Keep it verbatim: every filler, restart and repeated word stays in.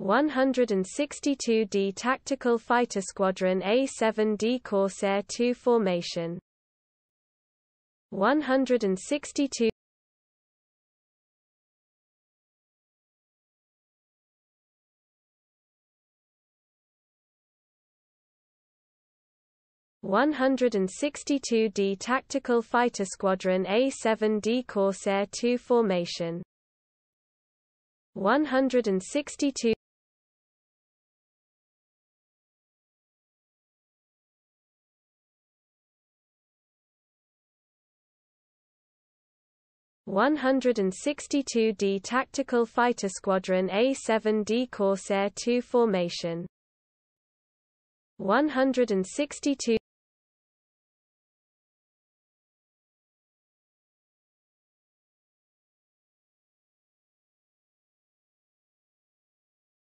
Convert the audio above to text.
one hundred sixty-two D Tactical Fighter Squadron A seven D Corsair two formation. one hundred sixty-two one hundred sixty-two D Tactical Fighter Squadron A seven D Corsair two formation. one hundred sixty-two one hundred sixty-two D Tactical Fighter Squadron A seven D Corsair two formation. one hundred sixty-two